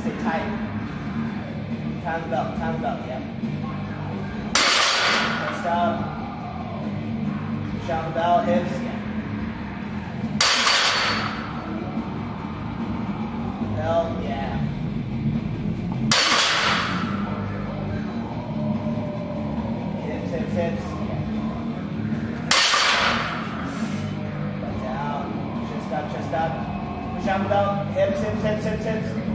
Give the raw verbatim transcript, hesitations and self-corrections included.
Sit tight. Time the belt, time the belt, yeah. Chest up. Push out the belt, hips, yeah. Belt, yeah. Hips, hips, hips. Back down. Chest up, chest up. Push out the belt. Hips, hips, hips, hips, hips.